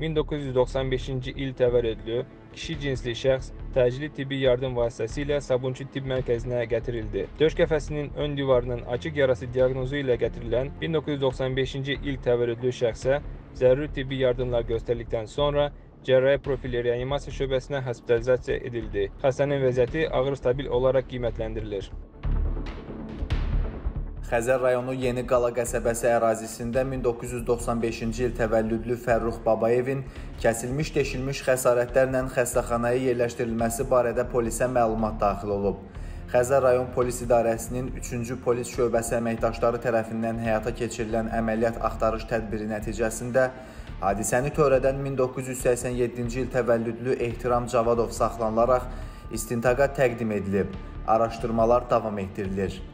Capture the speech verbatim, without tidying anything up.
min doqquz yüz doxsan beşinci il təvəllüdlü kişi cinsli şəxs təcili tibbi yardım vasitəsilə Sabunçu Tibb Mərkəzinə gətirildi. Döş qəfəsinin ön divarının açıq yarası diaqnozu ilə gətirilən min doqquz yüz doxsan beşinci il təvəllüdlü şəxsə zəruri tibbi yardımlar göstərildikdən sonra cərrahi profili reanimasiya şöbəsinə hospitalizasiya edildi. Xəstənin vəziyyəti ağır stabil olaraq qiymətləndirilir. Xəzər rayonu Yeni Qala qəsəbəsi ərazisində min doqquz yüz doxsan beşinci il təvəllüdlü Fərrux Babayevin kəsilmiş-deşilmiş xəsarətlərlə xəstəxanaya yerləşdirilməsi barədə polisə məlumat daxil olub. Xəzər rayon polis idarəsinin üçüncü polis şöbəsi əməkdaşları tərəfindən həyata keçirilən əməliyyat axtarış tədbiri nəticəsində hadisəni törədən min doqquz yüz səksən yeddinci il təvəllüdlü Ehtiram Cavadov saxlanılaraq istintaqa təqdim edilib. Araşdırmalar davam etdirilir.